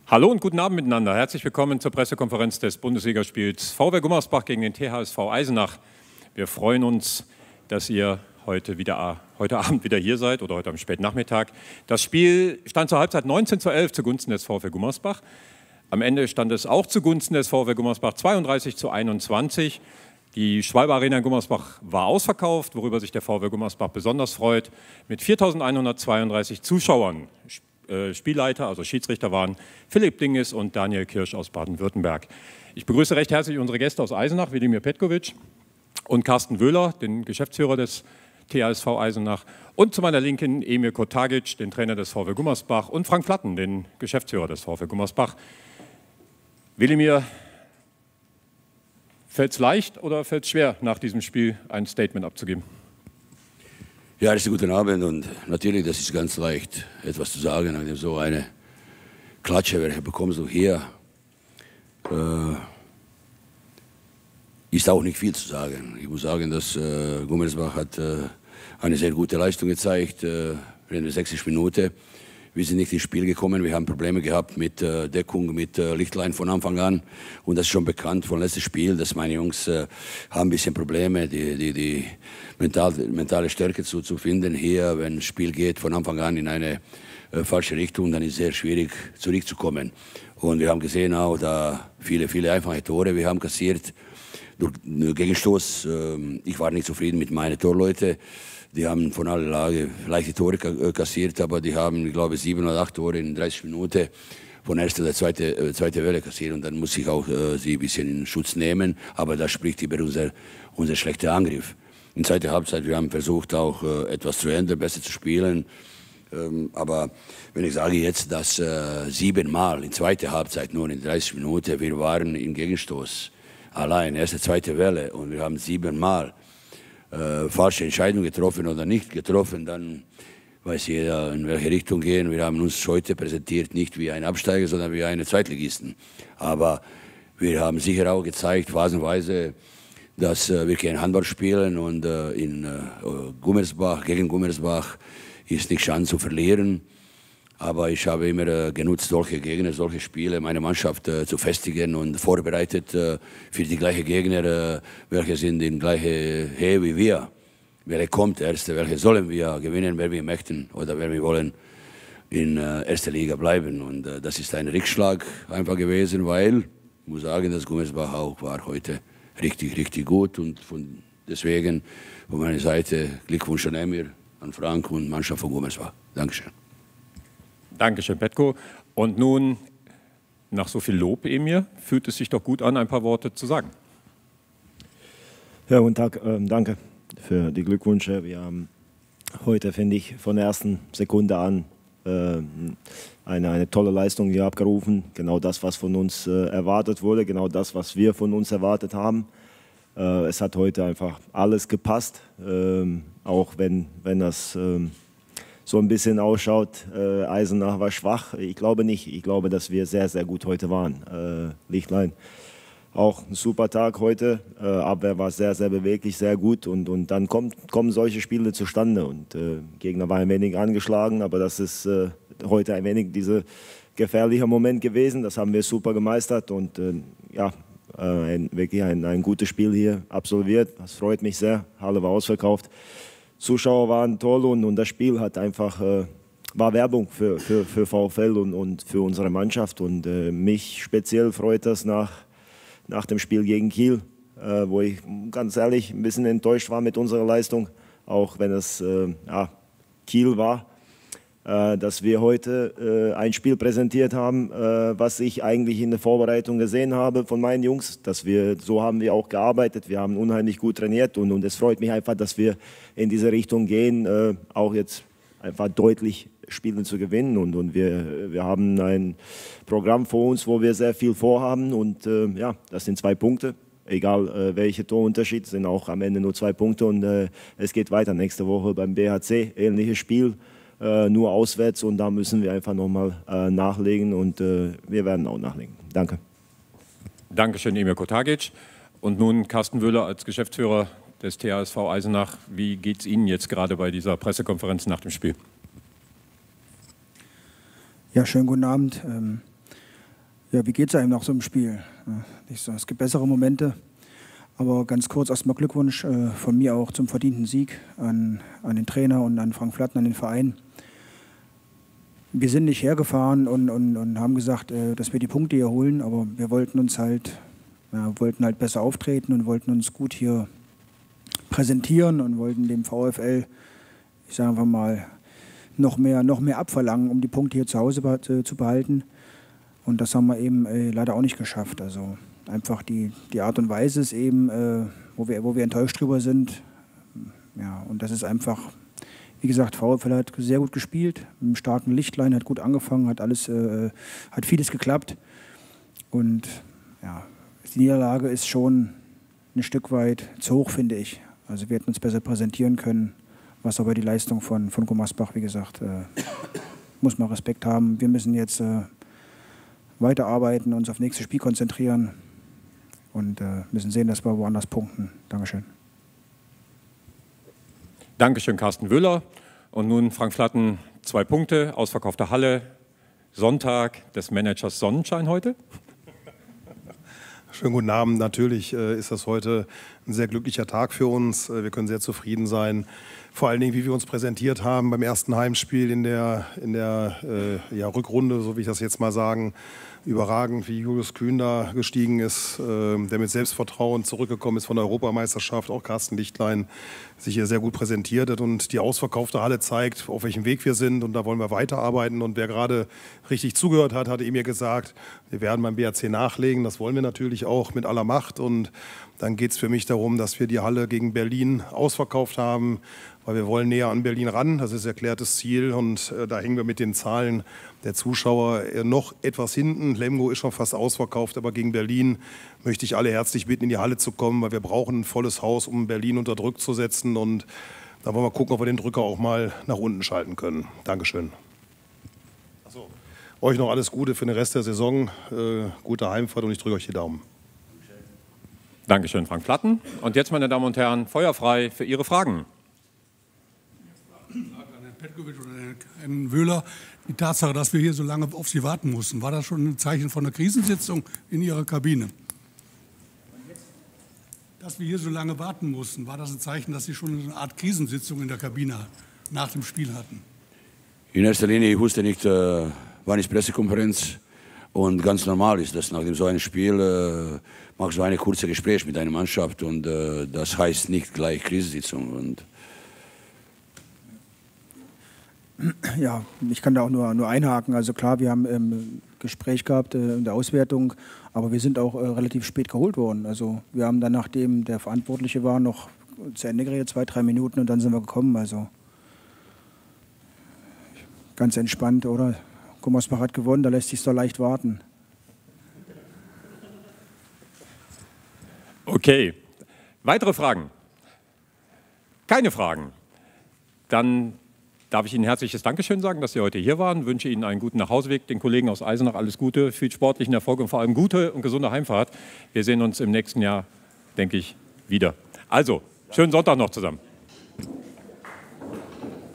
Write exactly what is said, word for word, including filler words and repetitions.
Hallo und guten Abend miteinander. Herzlich willkommen zur Pressekonferenz des Bundesligaspiels VfL Gummersbach gegen den T H S V Eisenach. Wir freuen uns, dass ihr heute, wieder, heute Abend wieder hier seid oder heute am späten Nachmittag. Das Spiel stand zur Halbzeit neunzehn zu elf zugunsten des VfL Gummersbach. Am Ende stand es auch zugunsten des VfL Gummersbach zweiunddreißig zu einundzwanzig. Die Schwalbe Arena in Gummersbach war ausverkauft, worüber sich der VfL Gummersbach besonders freut, mit viertausendeinhundertzweiunddreißig Zuschauern. Spielleiter, also Schiedsrichter waren Philipp Dingis und Daniel Kirsch aus Baden-Württemberg. Ich begrüße recht herzlich unsere Gäste aus Eisenach, Wladimir Petkovic und Carsten Wöhler, den Geschäftsführer des T H S V Eisenach, und zu meiner Linken Emir Kotagic, den Trainer des VfL Gummersbach, und Frank Flatten, den Geschäftsführer des VfL Gummersbach. Wladimir, fällt es leicht oder fällt es schwer, nach diesem Spiel ein Statement abzugeben? Ja, das ist ein guter Abend und natürlich, das ist ganz leicht, etwas zu sagen, nachdem so eine Klatsche, welche bekommst du hier, äh, ist auch nicht viel zu sagen. Ich muss sagen, dass äh, Gummersbach hat äh, eine sehr gute Leistung gezeigt, äh, in der sechzig Minuten. Wir sind nicht ins Spiel gekommen, wir haben Probleme gehabt mit äh, Deckung, mit äh, Lichtlein von Anfang an. Und das ist schon bekannt vom letzten Spiel, dass meine Jungs äh, haben ein bisschen Probleme, die, die, die mental, mentale Stärke zu, zu finden. Hier, wenn das Spiel geht von Anfang an in eine äh, falsche Richtung, dann ist es sehr schwierig zurückzukommen. Und wir haben gesehen auch da viele, viele einfache Tore, wir haben kassiert durch Gegenstoß. Äh, ich war nicht zufrieden mit meinen Torleuten. Die haben von aller Lage leichte Tore kassiert, aber die haben, ich glaube, sieben oder acht Tore in dreißig Minuten von erster oder zweiter äh, zweite Welle kassiert. Und dann muss ich auch äh, sie ein bisschen in Schutz nehmen. Aber das spricht über unser, unser schlechter Angriff. In der zweiten Halbzeit, wir haben versucht, auch äh, etwas zu ändern, besser zu spielen. Ähm, aber wenn ich sage jetzt, dass äh, siebenmal in zweiter Halbzeit, nur in dreißig Minuten, wir waren im Gegenstoß allein, erste, zweite Welle, und wir haben siebenmal Äh, falsche Entscheidung getroffen oder nicht getroffen, dann weiß jeder, in welche Richtung gehen. Wir haben uns heute präsentiert, nicht wie ein Absteiger, sondern wie eine Zweitligisten. Aber wir haben sicher auch gezeigt, phasenweise, dass äh, wir kein Handball spielen und äh, in äh, Gummersbach, gegen Gummersbach ist nicht Chance zu verlieren. Aber ich habe immer äh, genutzt, solche Gegner, solche Spiele, meine Mannschaft äh, zu festigen und vorbereitet äh, für die gleichen Gegner, äh, welche sind in gleiche Höhe wie wir. Wer kommt erst, welche sollen wir gewinnen, wer wir möchten oder wer wir wollen in äh, erster Liga bleiben. Und äh, das ist ein Rückschlag einfach gewesen, weil ich muss sagen, dass Gummersbach auch war heute richtig, richtig gut. Und von, deswegen von meiner Seite Glückwunsch an Emir, an Frank und Mannschaft von Gummersbach. Dankeschön. Dankeschön, Petko. Und nun, nach so viel Lob, Emir, fühlt es sich doch gut an, ein paar Worte zu sagen. Ja, guten Tag. Ähm, danke für die Glückwünsche. Wir haben heute, finde ich, von der ersten Sekunde an äh, eine, eine tolle Leistung hier abgerufen. Genau das, was von uns äh, erwartet wurde, genau das, was wir von uns erwartet haben. Äh, es hat heute einfach alles gepasst, ähm, auch wenn, wenn das Ähm, so ein bisschen ausschaut, äh, Eisenach war schwach. Ich glaube nicht. Ich glaube, dass wir sehr, sehr gut heute waren. Äh, Lichtlein, auch ein super Tag heute. Äh, Abwehr war sehr, sehr beweglich, sehr gut. Und, und dann kommt, kommen solche Spiele zustande. Und äh, Gegner war ein wenig angeschlagen, aber das ist äh, heute ein wenig dieser gefährliche Moment gewesen. Das haben wir super gemeistert und äh, ja, äh, ein, wirklich ein, ein gutes Spiel hier absolviert. Das freut mich sehr. Halle war ausverkauft. Zuschauer waren toll und, und das Spiel hat einfach, äh, war Werbung für, für, für VfL und, und für unsere Mannschaft. Und äh, mich speziell freut das nach, nach dem Spiel gegen Kiel, äh, wo ich ganz ehrlich ein bisschen enttäuscht war mit unserer Leistung, auch wenn es äh, ja, Kiel war, äh, dass wir heute äh, ein Spiel präsentiert haben, äh, was ich eigentlich in der Vorbereitung gesehen habe von meinen Jungs. Dass wir, so haben wir auch gearbeitet, wir haben unheimlich gut trainiert und, und es freut mich einfach, dass wir in diese Richtung gehen, äh, auch jetzt einfach deutlich Spiele zu gewinnen. Und, und wir, wir haben ein Programm vor uns, wo wir sehr viel vorhaben und äh, ja, das sind zwei Punkte. Egal äh, welcher Torunterschied, sind auch am Ende nur zwei Punkte und äh, es geht weiter nächste Woche beim B H C, ähnliches Spiel. Äh, nur auswärts und da müssen wir einfach nochmal äh, nachlegen und äh, wir werden auch nachlegen. Danke. Dankeschön, Emir Kotagic. Und nun Carsten Wöhler als Geschäftsführer des T H S V Eisenach. Wie geht es Ihnen jetzt gerade bei dieser Pressekonferenz nach dem Spiel? Ja, schönen guten Abend. Ähm, Ja, wie geht es einem nach so einem Spiel? Ich sag, es gibt bessere Momente, aber ganz kurz erstmal Glückwunsch äh, von mir auch zum verdienten Sieg an, an den Trainer und an Frank Flatten, an den Verein. Wir sind nicht hergefahren und, und, und haben gesagt, äh, dass wir die Punkte hier holen, aber wir wollten uns halt, ja, wollten halt besser auftreten und wollten uns gut hier präsentieren und wollten dem VfL, ich sage einfach mal, noch mehr, noch mehr abverlangen, um die Punkte hier zu Hause be zu behalten. Und das haben wir eben äh, leider auch nicht geschafft. Also einfach die, die Art und Weise ist eben, äh, wo, wir, wo wir enttäuscht drüber sind. Ja, und das ist einfach, wie gesagt, VfL hat sehr gut gespielt, mit einem starken Lichtlein, hat gut angefangen, hat alles, äh, hat vieles geklappt. Und ja, die Niederlage ist schon ein Stück weit zu hoch, finde ich. Also wir hätten uns besser präsentieren können, was aber die Leistung von, von Gummersbach, wie gesagt, äh, muss man Respekt haben. Wir müssen jetzt äh, weiterarbeiten, uns auf nächstes Spiel konzentrieren und äh, müssen sehen, dass wir woanders punkten. Dankeschön. Dankeschön, Carsten Wöhler. Und nun Frank Flatten, zwei Punkte, ausverkaufte Halle, Sonntag des Managers Sonnenschein heute. Schönen guten Abend. Natürlich äh, ist das heute ein sehr glücklicher Tag für uns. Wir können sehr zufrieden sein. Vor allen Dingen, wie wir uns präsentiert haben beim ersten Heimspiel in der, in der äh, ja, Rückrunde, so will ich das jetzt mal sagen. Überragend, wie Julius Kühn da gestiegen ist, äh, der mit Selbstvertrauen zurückgekommen ist von der Europameisterschaft. Auch Carsten Lichtlein sich hier sehr gut präsentiert hat und die ausverkaufte Halle zeigt, auf welchem Weg wir sind. Und da wollen wir weiterarbeiten. Und wer gerade richtig zugehört hat, hatte mir gesagt, wir werden beim B R C nachlegen. Das wollen wir natürlich auch mit aller Macht. Und dann geht es für mich darum, dass wir die Halle gegen Berlin ausverkauft haben, weil wir wollen näher an Berlin ran. Das ist erklärtes Ziel und äh, da hängen wir mit den Zahlen der Zuschauer äh, noch etwas hinten. Lemgo ist schon fast ausverkauft, aber gegen Berlin möchte ich alle herzlich bitten, in die Halle zu kommen, weil wir brauchen ein volles Haus, um Berlin unter Druck zu setzen. Und da wollen wir gucken, ob wir den Drücker auch mal nach unten schalten können. Dankeschön. Achso. Euch noch alles Gute für den Rest der Saison, äh, gute Heimfahrt und ich drücke euch die Daumen. Dankeschön, Frank Flatten. Und jetzt, meine Damen und Herren, feuerfrei für Ihre Fragen. An Herrn Petkovic oder Herrn Wöhler, die Tatsache, dass wir hier so lange auf Sie warten mussten, war das schon ein Zeichen von einer Krisensitzung in Ihrer Kabine? Dass wir hier so lange warten mussten, war das ein Zeichen, dass Sie schon eine Art Krisensitzung in der Kabine nach dem Spiel hatten? In erster Linie, ich wusste nicht, äh, wann ist Pressekonferenz. Und ganz normal ist das, nach dem so einem Spiel äh, machst du eine kurze Gespräch mit deiner Mannschaft und äh, das heißt nicht gleich Krisensitzung. Und ja, ich kann da auch nur, nur einhaken. Also klar, wir haben ein ähm, Gespräch gehabt äh, in der Auswertung, aber wir sind auch äh, relativ spät geholt worden. Also wir haben dann, nachdem der Verantwortliche war, noch zu Ende geredet, zwei, drei Minuten und dann sind wir gekommen. Also ganz entspannt, oder? Gummersbach hat gewonnen, da lässt sich doch leicht warten. Okay. Weitere Fragen? Keine Fragen. Dann darf ich Ihnen herzliches Dankeschön sagen, dass Sie heute hier waren. Ich wünsche Ihnen einen guten Nachhauseweg, den Kollegen aus Eisenach alles Gute, viel sportlichen Erfolg und vor allem gute und gesunde Heimfahrt. Wir sehen uns im nächsten Jahr, denke ich, wieder. Also, schönen Sonntag noch zusammen.